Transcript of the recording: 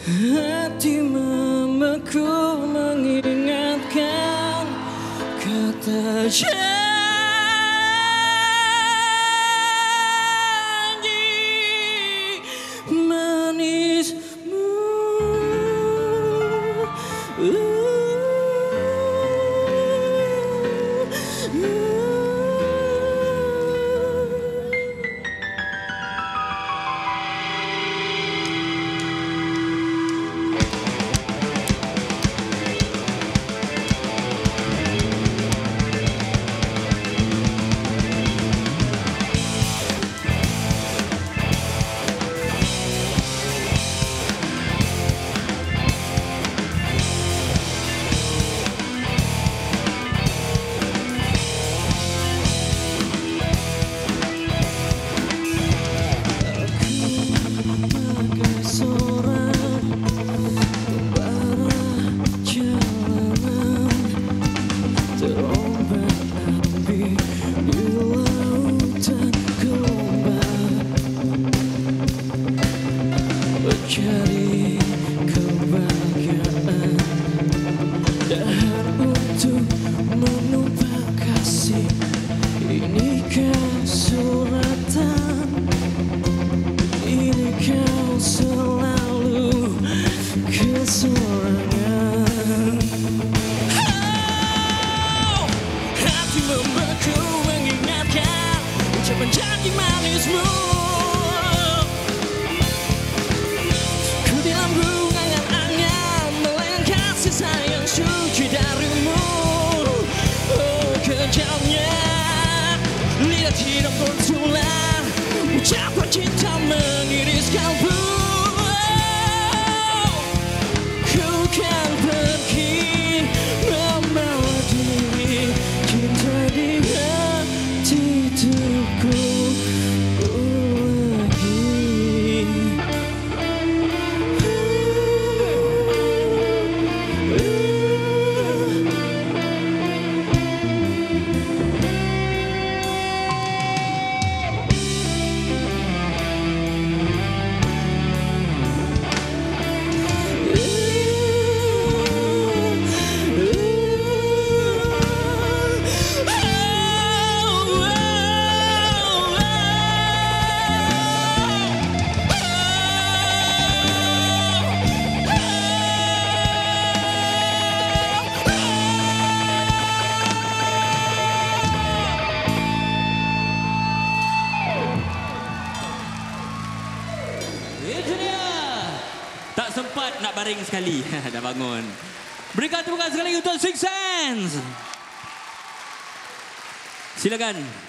Hati mamaku mengingatkan kata janji manismu. Cari kebahagiaan dan untuk menumpah kasih. Ini kau suratan, ini kau selalu kesorangan. Oh, hati membeku mengingatkan ucapan janji manismu. Sayang suci darimu, oh kejamnya lihat hidup bertulang, ucapan cinta mengiris kalbu. Ku kan pergi membawa diri cinta di hati tuku tak sempat nak baring sekali. Dah bangun. Berikan tepuk tangan sekali untuk Six Sense. Silakan.